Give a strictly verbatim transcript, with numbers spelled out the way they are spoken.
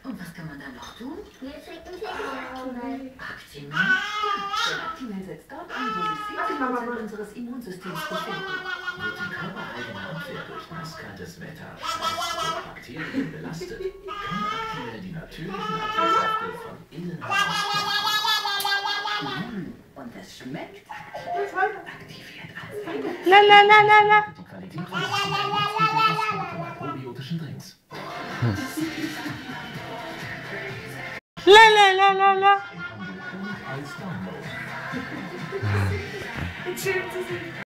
Und was kann man dann noch tun? Wir trinken Actimel. Actimel? Ja, denn Actimel setzt dort an, wo sich siebzig Prozent unseres Immunsystems befinden. Wird die körpereigene Abwehr durch nasskaltes Wetter und Bakterien belastet, kann Actimel die natürlichen Abwehrkräfte von innen heraus stärken. Und es schmeckt. Aktiviert als La la la la la. Die Qualität von Actimel und probiotischen Drinks. La la la la la. Und als Download. Schön zu sehen.